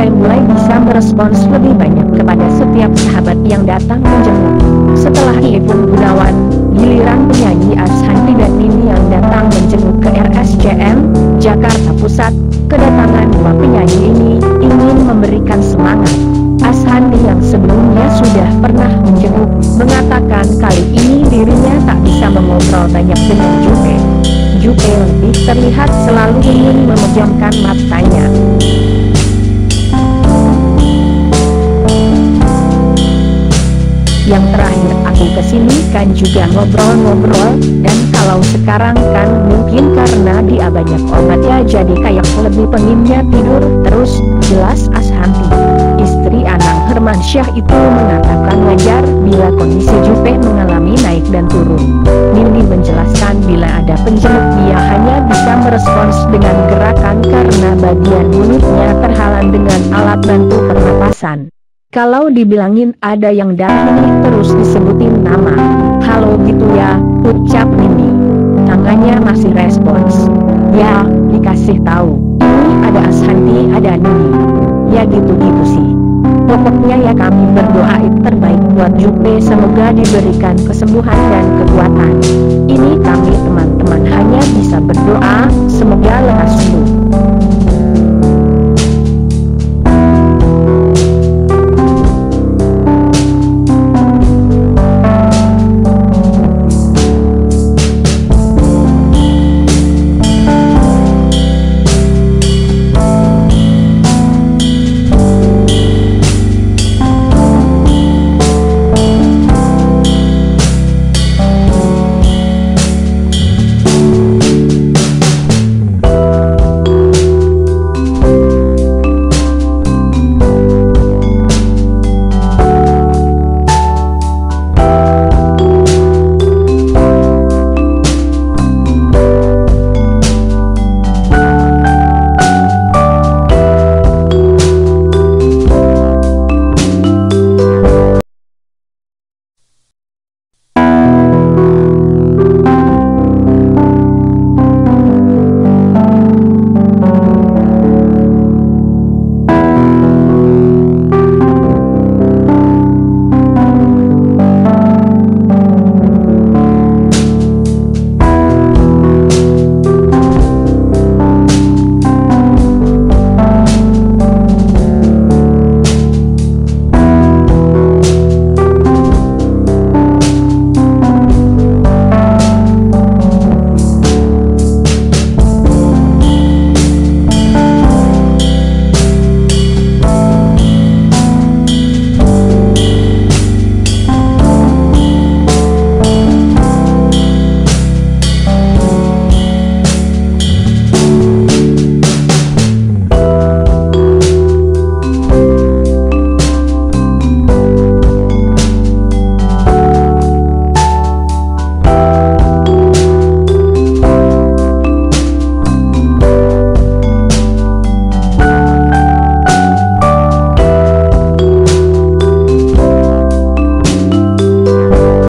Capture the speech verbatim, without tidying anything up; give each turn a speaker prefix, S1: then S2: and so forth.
S1: Jupe mulai bisa merespons lebih banyak kepada setiap sahabat yang datang menjenguk. Setelah Ipung Gunawan, giliran penyanyi Ashanty dan Nini yang datang menjenguk ke R S C M, Jakarta Pusat. Kedatangan dua penyanyi ini ingin memberikan semangat. Ashanty yang sebelumnya sudah pernah menjenguk, mengatakan kali ini dirinya tak bisa mengobrol banyak dengan Jupe. Jupe lebih terlihat selalu ingin memejamkan matanya. Yang terakhir aku kesini kan juga ngobrol-ngobrol, dan kalau sekarang kan mungkin karena dia banyak obat ya jadi kayak lebih pengennya tidur terus. Jelas Ashanty, istri Anang Hermansyah itu mengatakan wajar bila kondisi Jupe mengalami naik dan turun. Nindi menjelaskan bila ada penjenguk dia hanya bisa merespons dengan gerakan karena bagian mulutnya terhalang dengan alat bantu pernapasan. Kalau dibilangin ada yang dahi terus disebutin nama. Halo gitu ya, ucap Nindi. Tangannya masih respons. Ya, dikasih tahu. Ini ada Ashanty, ada Nindi. Ya gitu-gitu sih. Pokoknya ya kami berdoa yang terbaik buat Jupe, semoga diberikan kesembuhan dan kekuatan. Ini kami teman-teman hanya bisa berdoa, semoga lekas sembuh.